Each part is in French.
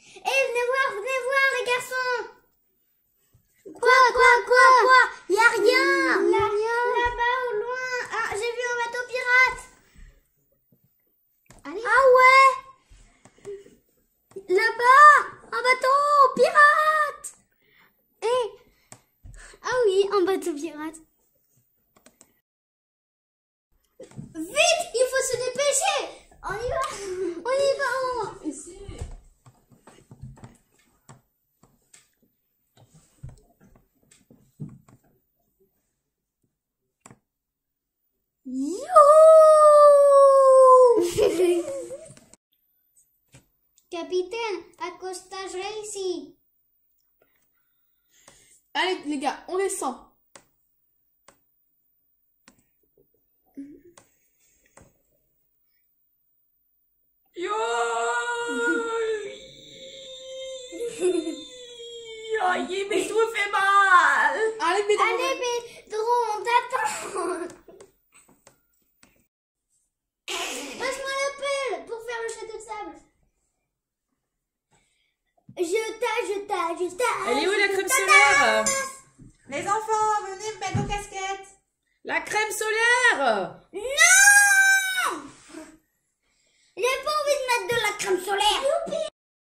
Venez voir les garçons. Quoi? Y a rien. Là-bas au loin. Ah, j'ai vu un bateau pirate. Allez. Ah ouais. Là-bas, un bateau pirate. Ah oui, un bateau pirate. Vite, il faut se dépêcher. On y va. Ici. Capitaine, accostage ici. Allez les gars, on descend. Yo. Aïe, mais tout me fait mal. Allez, Pedro, on t'attend. Passe-moi la pelle pour faire le château de sable. Je tâche. Elle est où la crème solaire? Les enfants, venez me mettre vos casquettes. La crème solaire. Non! J'ai pas envie de mettre de la crème solaire.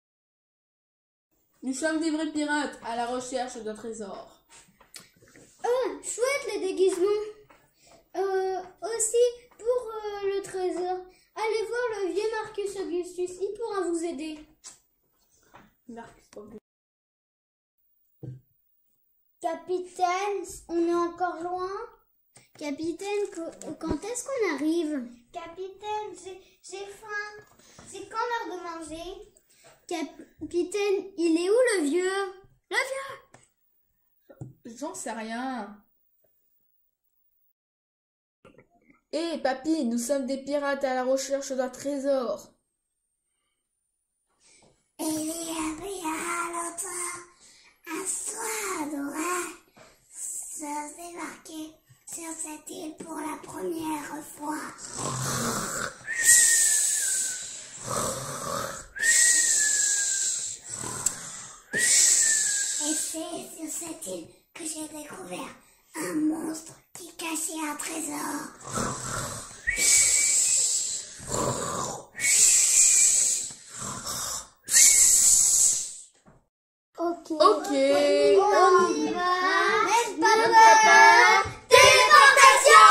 Nous sommes des vrais pirates à la recherche d'un trésor. Chouette les déguisements. Aussi pour le trésor. Allez voir le vieux Marcus Augustus, il pourra vous aider. Capitaine, on est encore loin? Capitaine, quand est-ce qu'on arrive? Capitaine, j'ai faim. C'est quand l'heure de manger? Capitaine, il est où le vieux? J'en sais rien. Hé, papy, nous sommes des pirates à la recherche d'un trésor. Il y avait longtemps un soir d'orage se débarquait sur cette île pour la première fois. Et c'est sur cette île que j'ai découvert un monstre qui cachait un trésor. Ok. On y va. N'est-ce pas le papa? Téléportation!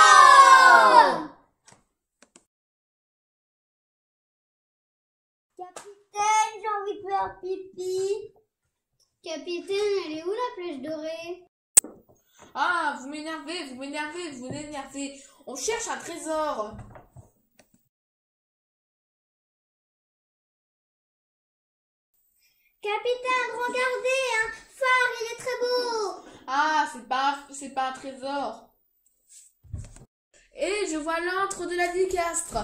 Capitaine, j'ai envie de faire pipi. Capitaine, elle est où la flèche dorée? Ah, vous m'énervez. On cherche un trésor. Capitaine, regardez, un phare, il est très beau. Ah, c'est pas un trésor. Et je vois l'antre de la Dicastre.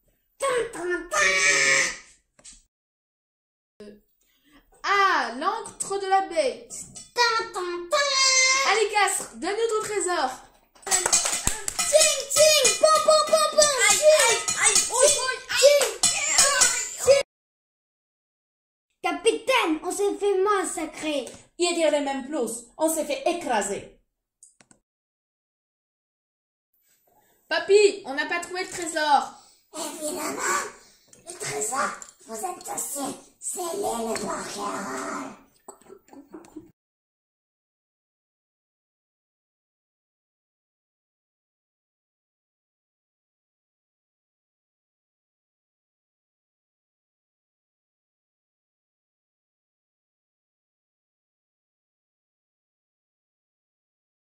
Ah, l'antre de la baie. Allez, Castre, donne-nous ton trésor. Ting, ting, pom, pom, pom, pom. Capitaine, on s'est fait massacrer. Il dirait même plus, on s'est fait écraser. Papy, on n'a pas trouvé le trésor. Évidemment, le trésor, vous êtes dossier, c'est l'île de Montréal.